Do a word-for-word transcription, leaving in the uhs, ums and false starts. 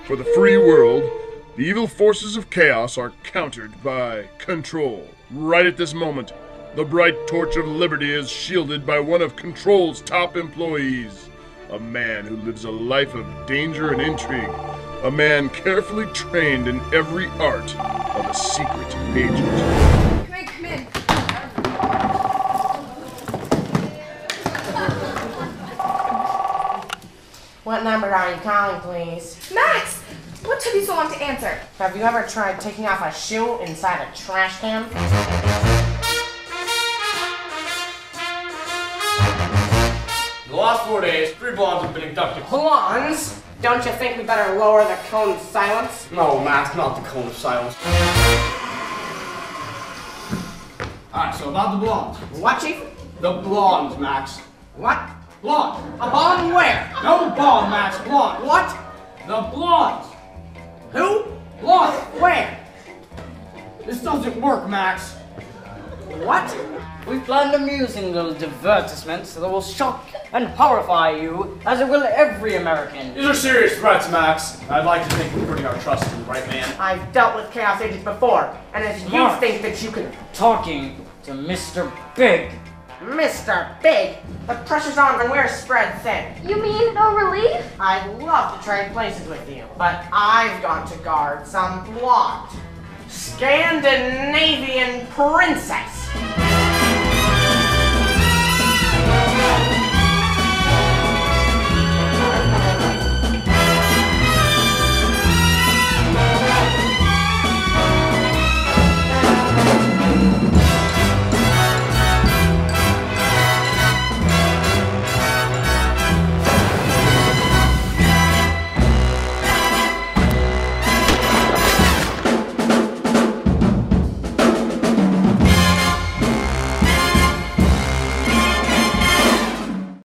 For the free world, the evil forces of chaos are countered by control. Right at this moment, the bright torch of liberty is shielded by one of Control's top employees. A man who lives a life of danger and intrigue. A man carefully trained in every art of a secret agent. Come in, come in. What number are you calling, please? Max! What took you so long to answer? Have you ever tried taking off a shoe inside a trash can? In the last four days, three blondes have been inducted. Blondes? Don't you think we better lower the cone of silence? No, Max, not the cone of silence. Alright, so about the blondes. What, Chief? The blondes, Max. What? Blonde. A blonde where? No blonde, Max, blonde. What? The blondes. Who? Blonde. Where? This doesn't work, Max. What? We've planned amusing little divertissements that will shock and horrify you, as it will every American. These are serious threats, Max. I'd like to think we're putting our trust in the right man. I've dealt with Chaos Agents before, and if you Mark. think that you can... Talking to Mister Big. Mister Big, the pressure's on and we're spread thin. You mean no relief? I'd love to trade places with you, but I've got to guard some blonde Scandinavian princess.